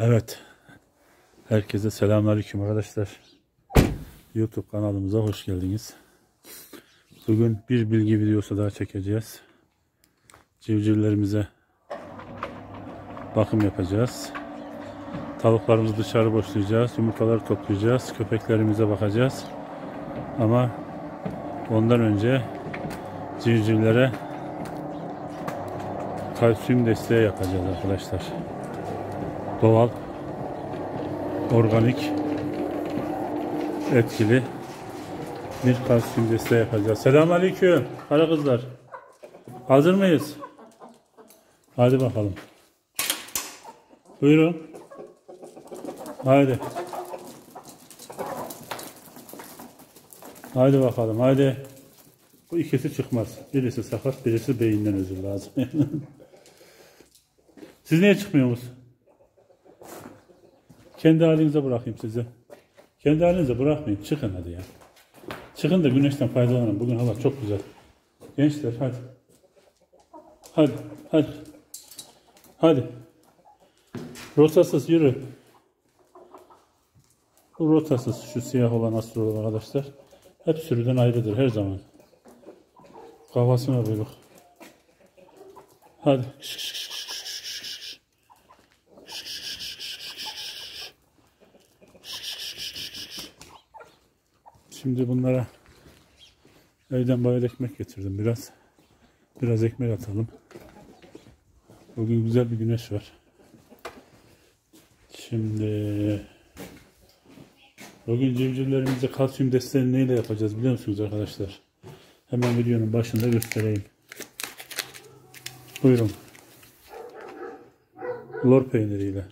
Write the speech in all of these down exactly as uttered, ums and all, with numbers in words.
Evet, herkese selamünaleyküm arkadaşlar. YouTube kanalımıza hoş geldiniz. Bugün bir bilgi videosu daha çekeceğiz. Civcivlerimize bakım yapacağız. Tavuklarımızı dışarı boşlayacağız, yumurtaları toplayacağız, köpeklerimize bakacağız. Ama ondan önce civcivlere kalsiyum desteği yapacağız arkadaşlar. Doğal, organik, etkili bir kalsiyum desteği yapacağız. Selamünaleyküm kara kızlar. Hazır mıyız? Hadi bakalım. Buyurun. Haydi. Haydi bakalım. Haydi. Bu ikisi çıkmaz. Birisi sakat, birisi beyinden özür lazım. Siz niye çıkmıyorsunuz? Kendi halinize bırakayım sizi. Kendi halinize bırakmayayım. Çıkın hadi ya. Çıkın da güneşten faydalanın. Bugün hava çok güzel. Gençler hadi. Hadi. Hadi. Hadi. Rotasız yürü. Bu rotasız şu siyah olan astrolog arkadaşlar. Hep sürüden ayrıdır her zaman. Kafasına buyruk. Hadi. Şimdi bunlara evden bayat ekmek getirdim biraz. Biraz ekmek atalım. Bugün güzel bir güneş var. Şimdi bugün civcivlerimize kalsiyum desteğini neyle yapacağız biliyor musunuz arkadaşlar? Hemen videonun başında göstereyim. Buyurun. Lor peyniriyle.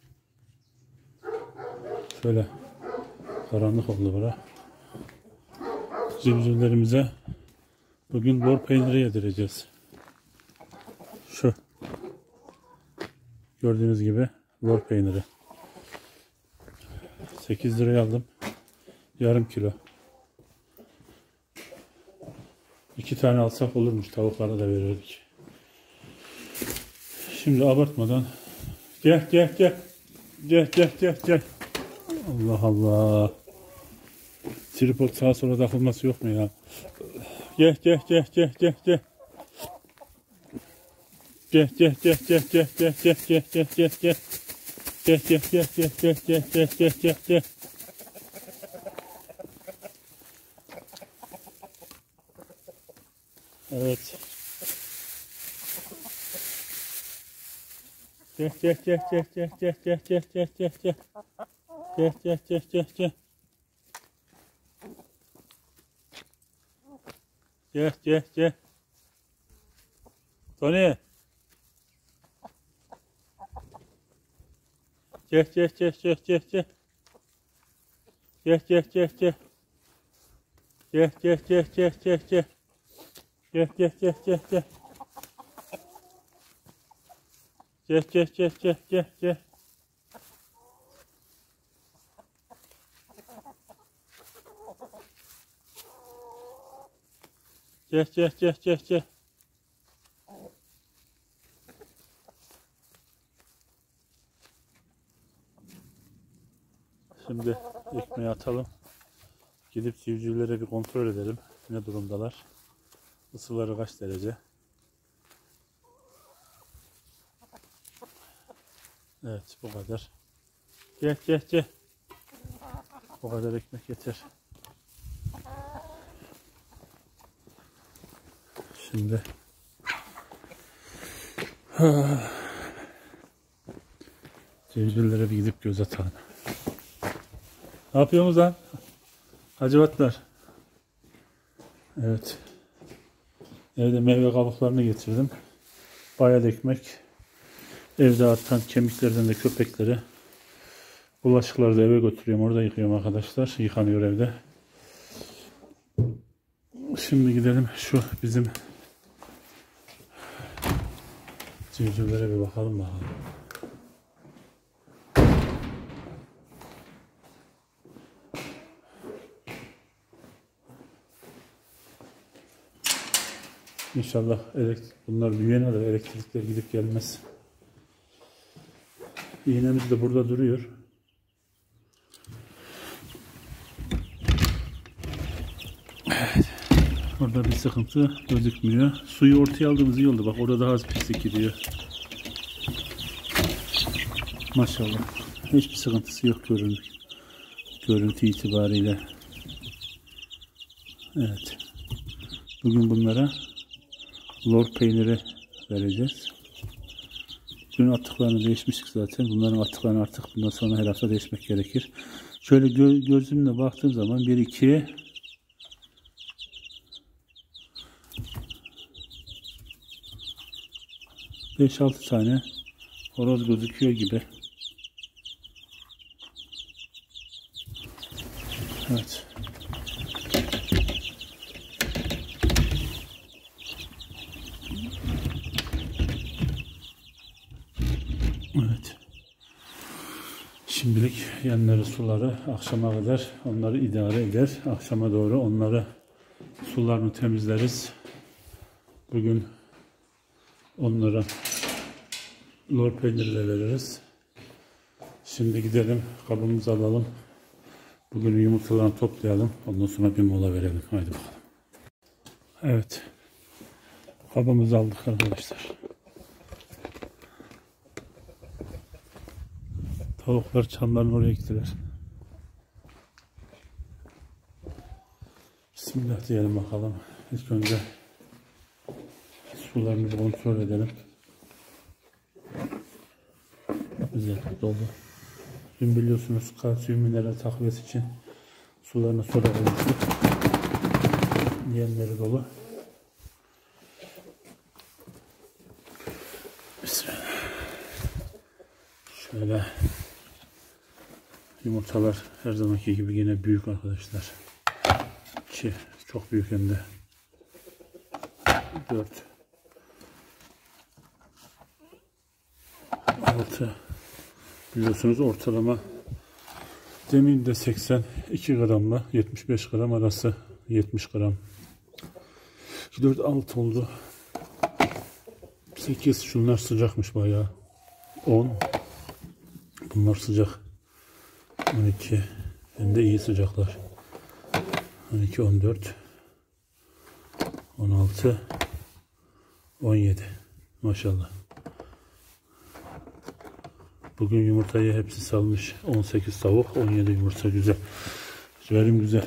Şöyle karanlık oldu bura. Civcivlerimize bugün lor peyniri yedireceğiz. Şu gördüğünüz gibi lor peyniri. sekiz liraya aldım. Yarım kilo. İki tane alsak olurmuş. Tavuklara da verirdik. Şimdi abartmadan gel gel gel. Gel gel gel gel. Allah Allah. Tripod sağa sola takılması yok mu ya? Gel gel gel gel gel gel. Gel gel gel gel gel gel gel gel gel gel gel. Gel gel gel gel gel gel gel gel gel gel. Evet. Gel gel gel gel gel gel gel gel gel gel gel. Gel gel gel gel gel. Gel gel gel. Tony. Gel gel gel gel gel gel. Gel gel gel gel. Gel gel gel gel gel gel. Gel gel gel gel gel. Gel gel gel gel gel gel. Gel gel gel gel gel. Şimdi ekmeği atalım. Gidip civcivlere bir kontrol edelim. Ne durumdalar? Isıları kaç derece? Evet bu kadar. Gel gel gel. Bu kadar ekmek yeter. Şimdi civcivlere bir gidip göz atalım. Ne yapıyorsunuz lan? Hacivatlar. Evet. Evde meyve kabuklarını getirdim. Bayat ekmek. Evde artan kemiklerden de köpekleri. Bulaşıkları da eve götürüyorum. Orada yıkıyorum arkadaşlar. Yıkanıyor evde. Şimdi gidelim şu bizim civcivlere bir bakalım bakalım. İnşallah elektrik, bunlar büyüyene de elektrikler gidip gelmez. İğnemiz de burada duruyor. Evet. Orada bir sıkıntı gözükmüyor. Suyu ortaya aldığımız iyi oldu. Bak orada daha az pislik gidiyor. Maşallah. Hiçbir sıkıntısı yok görüntü, görüntü itibariyle. Evet. Bugün bunlara lor peyniri vereceğiz. Dün attıklarını değişmiştik zaten. Bunların attıklarını artık bundan sonra her hafta değişmek gerekir. Şöyle gö gözümle baktığım zaman bir iki beş altı tane horoz gözüküyor gibi. Evet. Evet. Şimdilik yanları suları akşama kadar onları idare eder. Akşama doğru onları sularını temizleriz. Bugün onlara lor peynirle veririz. Şimdi gidelim kabımızı alalım. Bugün yumurtalarını toplayalım. Ondan sonra bir mola verelim. Haydi bakalım. Evet. Kabımızı aldık arkadaşlar. Tavuklar çamların oraya gittiler. Bismillah diyelim bakalım. İlk önce sularımızı kontrol edelim. Güzel dolu. Dün biliyorsunuz kalsiyum mineral takviyesi için sularını sonra koymuştuk. Diğerleri dolu. Bismillah. Şöyle yumurtalar her zamanki gibi yine büyük arkadaşlar. İki çok büyük hem de. Dört. Altı. Biliyorsunuz ortalama demin de seksen iki gramla yetmiş beş gram arası, yetmiş gram. dört altı oldu. sekiz şunlar sıcakmış bayağı. on. Bunlar sıcak. on iki. Hem de iyi sıcaklar. on iki, on dört. on altı. on yedi. Maşallah. Bugün yumurtayı hepsi salmış. on sekiz tavuk, on yedi yumurta. Güzel. Verim güzel.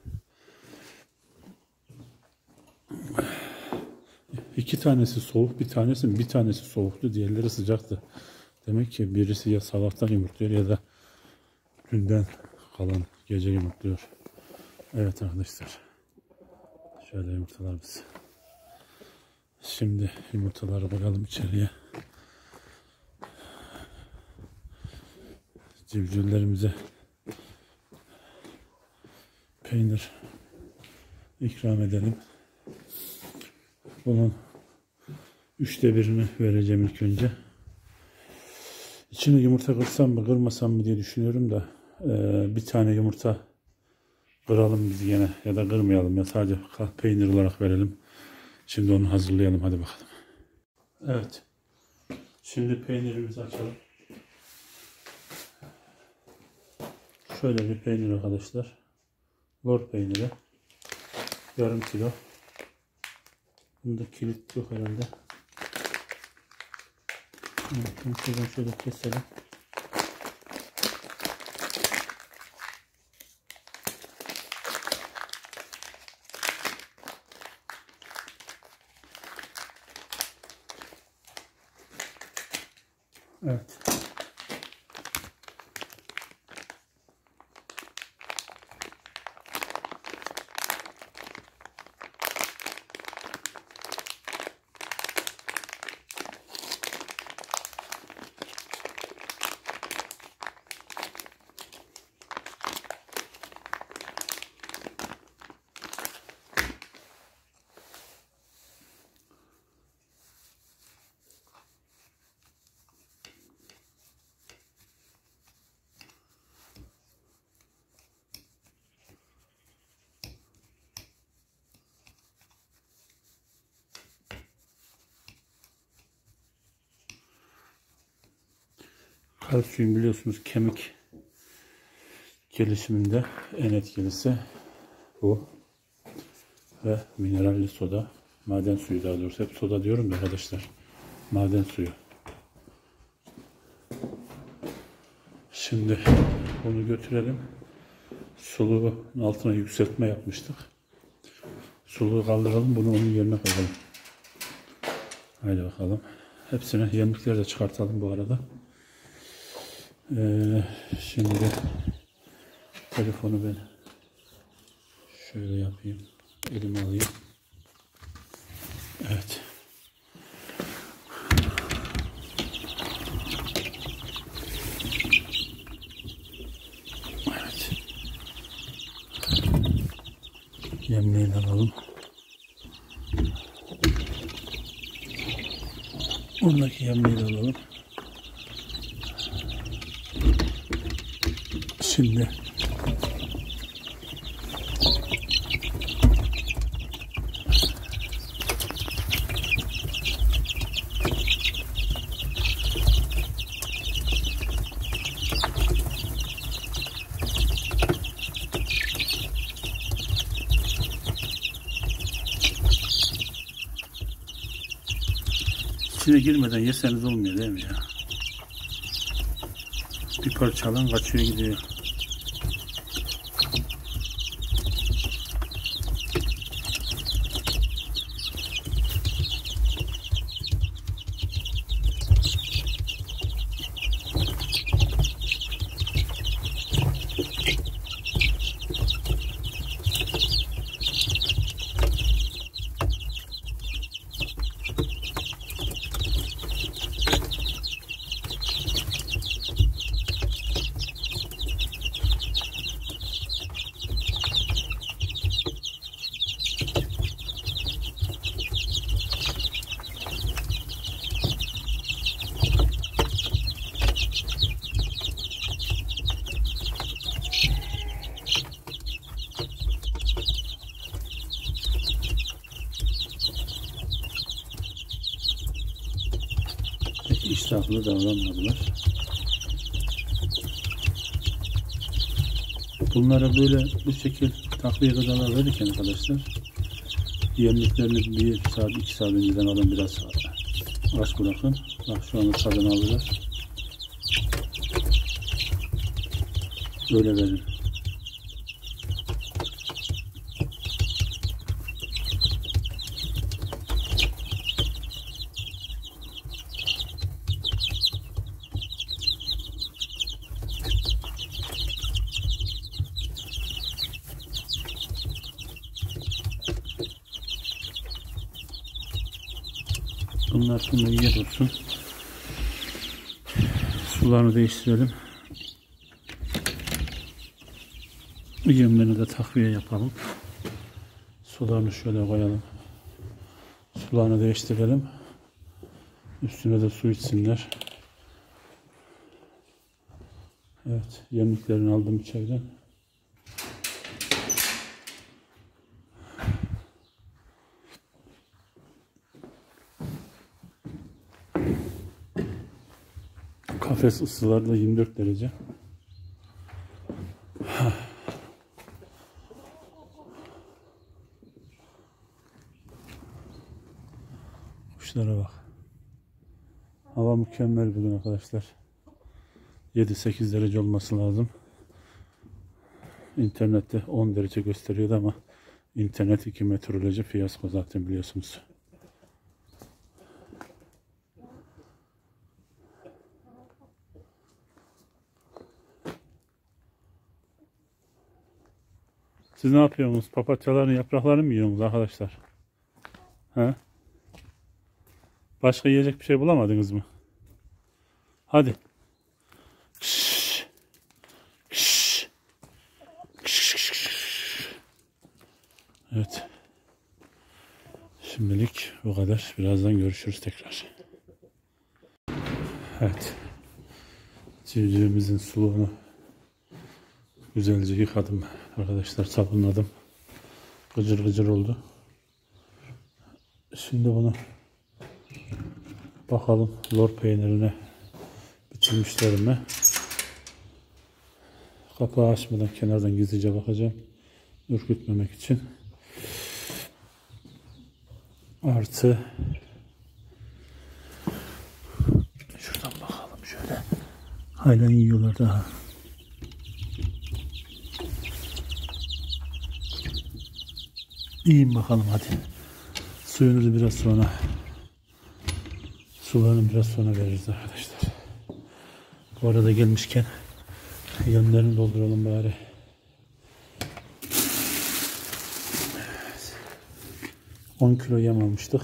İki tanesi soğuk, bir tanesi bir tanesi soğuktu, diğerleri sıcaktı. Demek ki birisi ya sabahtan yumurtluyor ya da dünden kalan gece yumurtluyor. Evet arkadaşlar. Şöyle yumurtalarımız. Şimdi yumurtaları bakalım içeriye. Civcivlerimize peynir ikram edelim. Bunun üçte birini vereceğim ilk önce. İçine yumurta kırsam mı kırmasam mı diye düşünüyorum da e, bir tane yumurta kıralım biz yine ya da kırmayalım ya sadece peynir olarak verelim. Şimdi onu hazırlayalım, hadi bakalım. Evet. Şimdi peynirimizi açalım. Şöyle bir peynir arkadaşlar. Lor peyniri. Yarım kilo. Bunda kilit yok herhalde. Evet, şuradan şöyle keselim. Evet. Kalsiyum biliyorsunuz kemik gelişiminde en etkilisi bu. Ve mineralli soda, maden suyu daha doğrusu. Hep soda diyorum da arkadaşlar. Maden suyu. Şimdi bunu götürelim. Suluğun altına yükseltme yapmıştık. Suluğu kaldıralım. Bunu onun yerine koyalım. Haydi bakalım. Hepsini, yemlikleri de çıkartalım bu arada. Ee, şimdi telefonu ben şöyle yapayım. Elime alayım. Evet. Evet. Yemliğini alalım. Ondaki yemliği de alalım. Şimdi içine girmeden yeseniz olmuyor değil mi ya? Bir parça alan kaçıyor gidiyor. İştahlı davranmadılar. Bunlara böyle bu şekil takviye gıdalar verirken arkadaşlar yemliklerini bir saat iki saat önceden alın, biraz aç bırakın. Bak şu anda tadını alırlar. Öyle verin. Bunlar şimdi iyi dursun. Sularını değiştirelim. Yemlerini de takviye yapalım. Sularını şöyle koyalım. Sularını değiştirelim. Üstüne de su içsinler. Evet, yemliklerini aldım içeriden. Kafes ısıları da yirmi dört derece. Kuşlara bak. Hava mükemmel bugün arkadaşlar. yedi sekiz derece olması lazım. İnternette on derece gösteriyordu ama internet iki meteoroloji fiyasko zaten biliyorsunuz. Siz ne yapıyorsunuz? Papatyaların yapraklarını mı yiyorsunuz arkadaşlar? He? Başka yiyecek bir şey bulamadınız mı? Hadi. Kış. Kış. Kış, kış, kış. Evet. Şimdilik bu kadar. Birazdan görüşürüz tekrar. Evet. Civcivimizin suluğunu güzelce yıkadım arkadaşlar, sabunladım. Gıcır gıcır oldu. Şimdi bunu bakalım lor peynirine bir silmişlerimi. Kapağı açmadan kenardan gizlice bakacağım. Ürkütmemek için. Artı şuradan bakalım şöyle. Hala yiyorlar daha. İyiyim bakalım hadi. Suyunu da biraz sonra, sularını biraz sonra veririz arkadaşlar. Bu arada gelmişken yemlerini dolduralım bari. on kilo yem almıştık.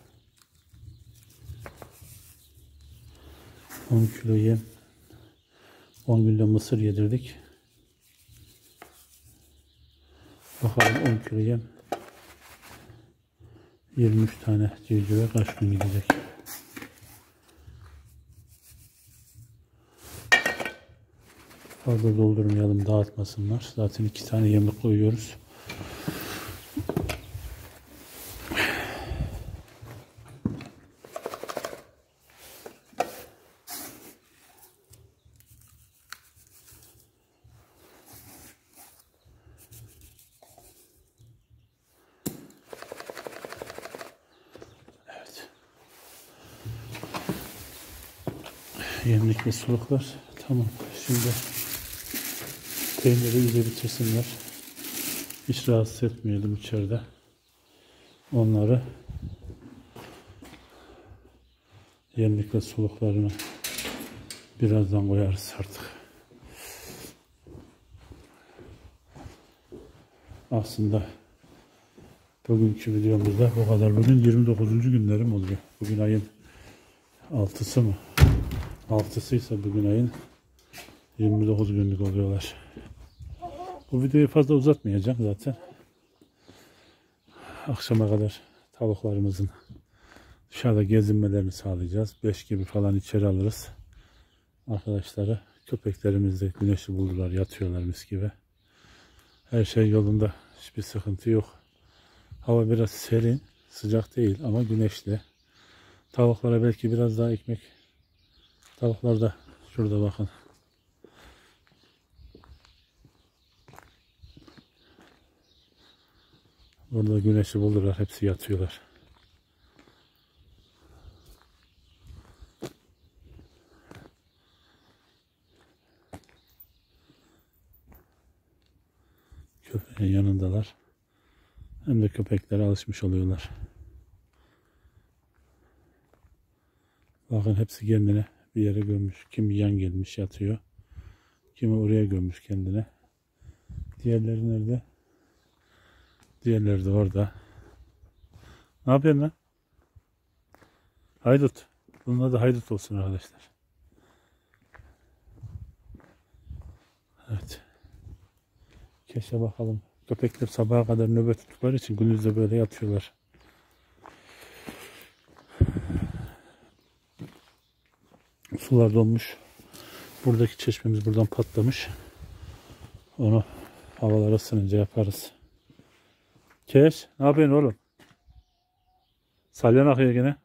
on kilo yem. on günde mısır yedirdik. Bakalım on kilo yem. yirmi üç tane civcive kaç gün gidecek? Fazla doldurmayalım, dağıtmasınlar. Zaten iki tane yemlik koyuyoruz. Yemlik ve suluklar. Tamam. Şimdi peyniri iyice bitirsinler. Hiç rahatsız etmeyelim içeride. Onları yemlik ve suluklarını birazdan koyarız artık. Aslında bugünkü videomuzda bu kadar. Bugün yirmi dokuzuncu günlerim oluyor. Bugün ayın altısı mı? altısıysa bugün ayın yirmi dokuz günlük oluyorlar. Bu videoyu fazla uzatmayacağım zaten. Akşama kadar tavuklarımızın dışarıda gezinmelerini sağlayacağız. beş gibi falan içeri alırız arkadaşları. Köpeklerimiz de güneşi buldular, yatıyorlar mis gibi. Her şey yolunda, hiçbir sıkıntı yok. Hava biraz serin, sıcak değil ama güneşli. Tavuklara belki biraz daha ekmek. Tavuklar da şurada bakın. Burada güneşi buldular. Hepsi yatıyorlar. Köpeğin yanındalar. Hem de köpeklere alışmış oluyorlar. Bakın hepsi kendine bir yere gömmüş. Kimi yan gelmiş yatıyor. Kimi oraya gömmüş kendine. Diğerleri nerede? Diğerleri de orada. Ne yapıyorsun lan? Haydut. Bunun adı haydut olsun arkadaşlar. Evet. Keşke bakalım. Köpekler sabaha kadar nöbet tuttukları için gündüzde böyle yatıyorlar. Sular donmuş. Buradaki çeşmemiz buradan patlamış. Onu havalar ısınınca yaparız. Keş, ne yapıyorsun oğlum? Salyan akıyor gene.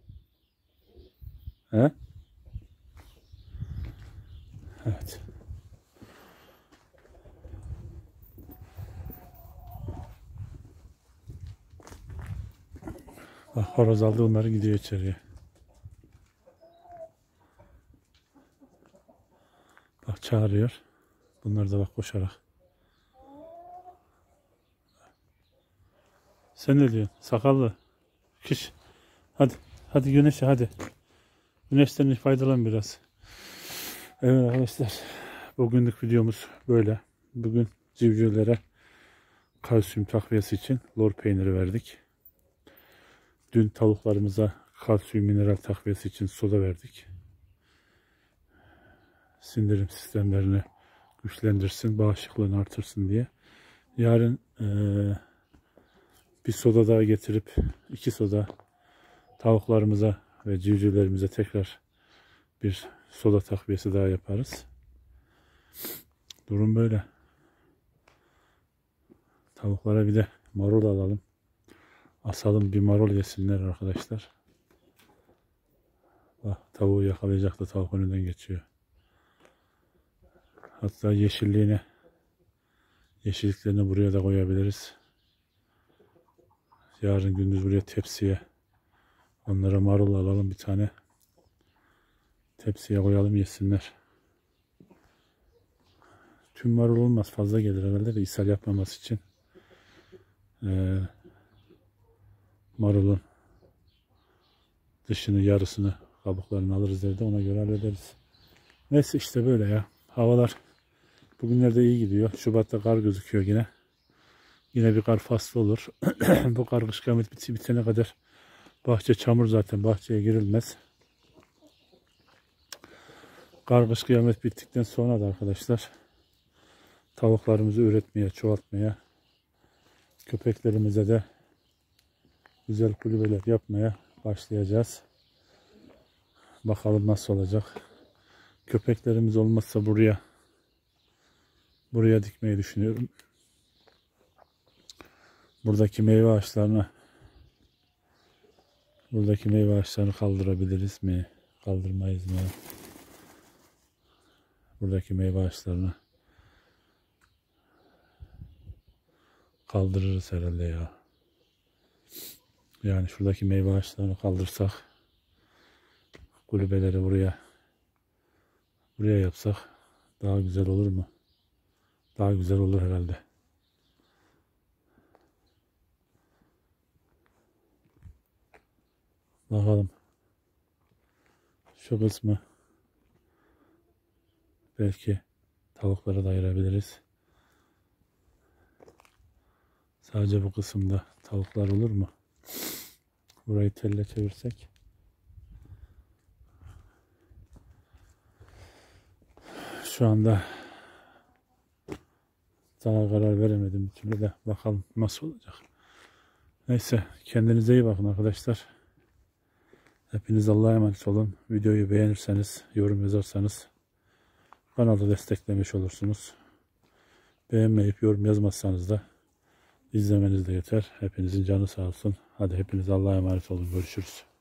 He? Evet. Bak horoz aldı, onları gidiyor içeriye. Bak çağırıyor. Bunlar da bak koşarak. Sen ne diyorsun? Sakallı. Kış. Hadi. Hadi güneşe hadi. Güneşten faydalan biraz. Evet arkadaşlar. Bugünlük videomuz böyle. Bugün civcivlere kalsiyum takviyesi için lor peyniri verdik. Dün tavuklarımıza kalsiyum mineral takviyesi için soda verdik. Sindirim sistemlerini güçlendirsin, bağışıklığını artırsın diye. Yarın e, bir soda daha getirip iki soda tavuklarımıza ve civcivlerimize tekrar bir soda takviyesi daha yaparız. Durum böyle. Tavuklara bir de marul alalım. Asalım, bir marul yesinler arkadaşlar. Bak tavuğu yakalayacak da tavuk önünden geçiyor. Hatta yeşilliğine, yeşilliklerini buraya da koyabiliriz. Yarın gündüz buraya tepsiye, onlara marul alalım bir tane. Tepsiye koyalım yesinler. Tüm marul olmaz, fazla gelir herhalde de ishal yapmaması için. Ee, marulun dışını, yarısını, kabuklarını alırız evde, ona göre hallederiz. Neyse işte böyle ya. Havalar bugünlerde iyi gidiyor. Şubat'ta kar gözüküyor yine. Yine bir kar faslı olur. Bu kar kış kıyamet biti bitene kadar bahçe çamur, zaten bahçeye girilmez. Kar kış kıyamet bittikten sonra da arkadaşlar tavuklarımızı üretmeye, çoğaltmaya, köpeklerimize de güzel kulübeler yapmaya başlayacağız. Bakalım nasıl olacak. Köpeklerimiz olmazsa buraya buraya dikmeyi düşünüyorum. Buradaki meyve ağaçlarını buradaki meyve ağaçlarını kaldırabiliriz mi? Kaldırmayız mı? Buradaki meyve ağaçlarını kaldırırız herhalde ya. Yani şuradaki meyve ağaçlarını kaldırsak, kulübeleri buraya buraya yapsak daha güzel olur mu? Daha güzel olur herhalde. Bakalım. Şu kısmı belki tavuklara da ayırabiliriz. Sadece bu kısımda tavuklar olur mu? Burayı telle çevirsek. Şu anda daha karar veremedim bir türlü de, bakalım nasıl olacak. Neyse, kendinize iyi bakın arkadaşlar. Hepiniz Allah'a emanet olun. Videoyu beğenirseniz, yorum yazarsanız kanalı desteklemiş olursunuz. Beğenmeyip yorum yazmazsanız da izlemeniz de yeter. Hepinizin canı sağ olsun. Hadi hepiniz Allah'a emanet olun. Görüşürüz.